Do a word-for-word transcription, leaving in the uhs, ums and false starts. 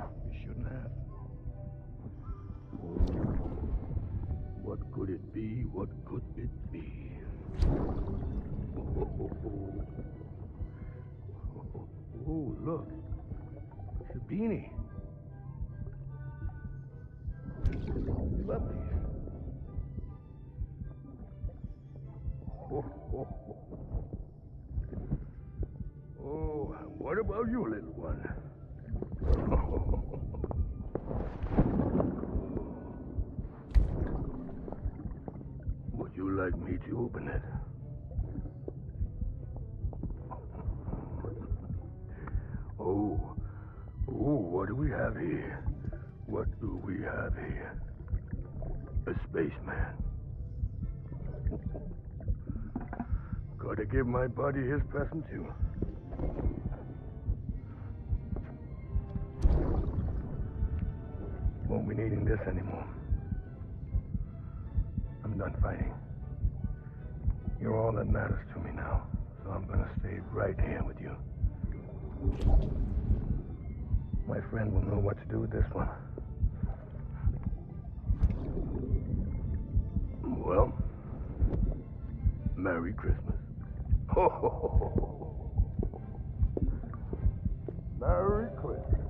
You shouldn't have. What could it be? What could it be? Oh, oh, oh. Oh, look. It's a beanie. Love these. Oh, oh, oh. Oh, what about you, little one? Would you like me to open it? Oh, oh, what do we have here? What do we have here? A spaceman. Gotta give my buddy his present too. Won't be needing this anymore. I'm done fighting. You're all that matters to me now, so I'm gonna stay right here with you. My friend will know what to do with this one. Well, Merry Christmas. Ho, ho, ho, ho. Merry Christmas.